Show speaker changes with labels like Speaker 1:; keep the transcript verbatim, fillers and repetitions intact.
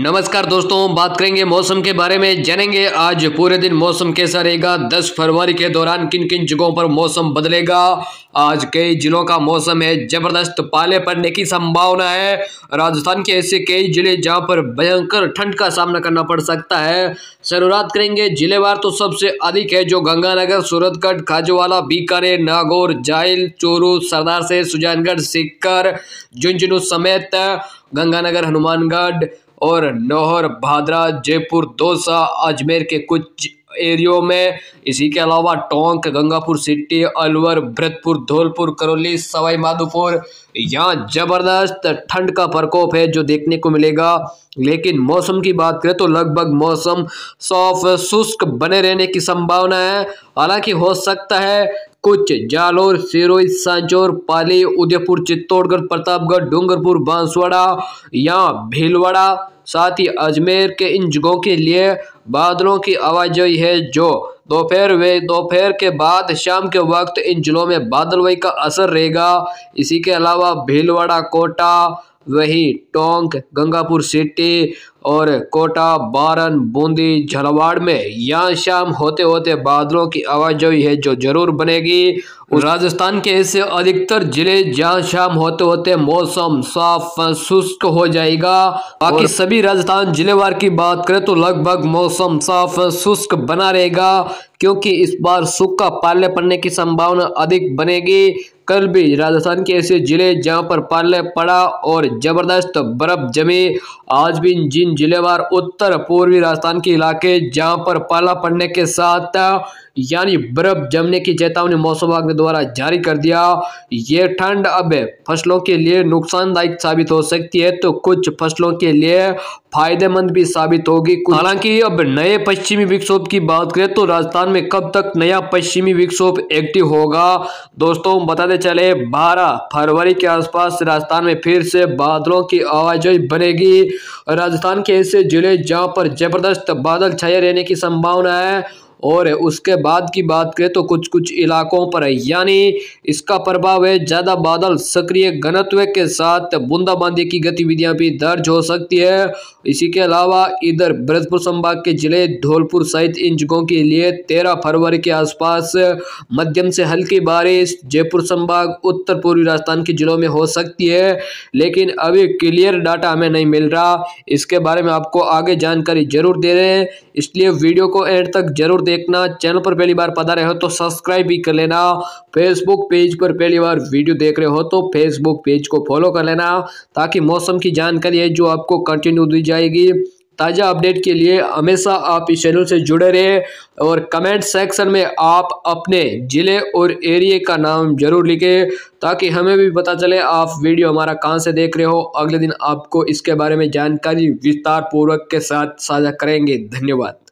Speaker 1: नमस्कार दोस्तों, बात करेंगे मौसम के बारे में। जानेंगे आज पूरे दिन मौसम कैसा रहेगा। दस फरवरी के दौरान किन किन जगहों पर मौसम बदलेगा। आज कई जिलों का मौसम है जबरदस्त पाले पड़ने की संभावना है। राजस्थान के ऐसे कई जिले जहां पर भयंकर ठंड का सामना करना पड़ सकता है। शुरुआत करेंगे जिलेवार, तो सबसे अधिक है जो गंगानगर, सूरतगढ़, खाजूवाला, बीकानेर, नागौर, जायल, चूरू, सरदार से सुजानगढ़, सीकर, झुंझुनू समेत गंगानगर, हनुमानगढ़ और नौहर, भादरा, जयपुर, दौसा, अजमेर के कुछ एरियो में। इसी के अलावा टोंक, गंगापुर सिटी, अलवर, भरतपुर, धौलपुर, करौली, सवाई माधोपुर, यहाँ जबरदस्त ठंड का प्रकोप है जो देखने को मिलेगा। लेकिन मौसम की बात करें तो लगभग मौसम साफ शुष्क बने रहने की संभावना है। हालांकि हो सकता है कुछ जालोर, सिरोही, सांचौर, पाली, उदयपुर, चित्तौड़गढ़, प्रतापगढ़, डूंगरपुर, बांसवाड़ा या भीलवाड़ा, साथ ही अजमेर के इन जगहों के लिए बादलों की आवाजाही है जो दोपहर वे दोपहर के बाद शाम के वक्त इन जिलों में बादलवाई का असर रहेगा। इसी के अलावा भीलवाड़ा, कोटा, वही टोंक, गंगापुर सिटी और कोटा, बारन, बूंदी, झालावाड़ में यहाँ शाम होते होते बादलों की आवाजाही है जो जरूर बनेगी। राजस्थान के ऐसे अधिकतर जिले जहाँ शाम होते होते मौसम साफ शुष्क हो जाएगा। बाकी सभी राजस्थान जिलेवार की बात करें तो लगभग मौसम साफ शुष्क बना रहेगा, क्योंकि इस बार सूखा पाले पड़ने की संभावना अधिक बनेगी। कल भी राजस्थान के ऐसे जिले जहां पर पाले पड़ा और जबरदस्त बर्फ जमी। आज भी जिन जिलेवार उत्तर पूर्वी राजस्थान के इलाके जहां पर पाला पड़ने के साथ यानी बर्फ जमने की चेतावनी मौसम विभाग ने द्वारा जारी कर दिया। ये ठंड अब फसलों के लिए नुकसानदायक साबित हो सकती है तो कुछ फसलों के लिए फायदेमंद भी साबित होगी। हालांकि अब नए पश्चिमी विक्षोभ की बात करें तो राजस्थान में कब तक नया पश्चिमी विक्षोभ एक्टिव होगा। दोस्तों बताते चले बारह फरवरी के आसपास राजस्थान में फिर से बादलों की आवाजाही बनेगी। राजस्थान के ऐसे जिले जहां पर जबरदस्त बादल छाए रहने की संभावना है। और उसके बाद की बात करें तो कुछ कुछ इलाकों पर यानी इसका प्रभाव है ज्यादा बादल सक्रिय घनत्व के साथ बूंदाबांदी की गतिविधियां भी दर्ज हो सकती है। इसी के अलावा इधर भरतपुर संभाग के जिले धौलपुर सहित इन जगहों के लिए तेरह फरवरी के आसपास मध्यम से हल्की बारिश। जयपुर संभाग उत्तर पूर्वी राजस्थान के जिलों में हो सकती है, लेकिन अभी क्लियर डाटा हमें नहीं मिल रहा। इसके बारे में आपको आगे जानकारी जरूर दे रहे हैं, इसलिए वीडियो को एंड तक जरूर देखना। चैनल पर पहली बार पधारे हो तो सब्सक्राइब भी कर लेना। फेसबुक पेज पर पहली बार वीडियो देख रहे हो तो फेसबुक पेज को फॉलो कर लेना, ताकि मौसम की जानकारी है जो आपको कंटिन्यू दी जाएगी। ताज़ा अपडेट के लिए हमेशा आप इस चैनल से जुड़े रहे और कमेंट सेक्शन में आप अपने जिले और एरिया का नाम जरूर लिखें, ताकि हमें भी पता चले आप वीडियो हमारा कहां से देख रहे हो। अगले दिन आपको इसके बारे में जानकारी विस्तार पूर्वक के साथ साझा करेंगे। धन्यवाद।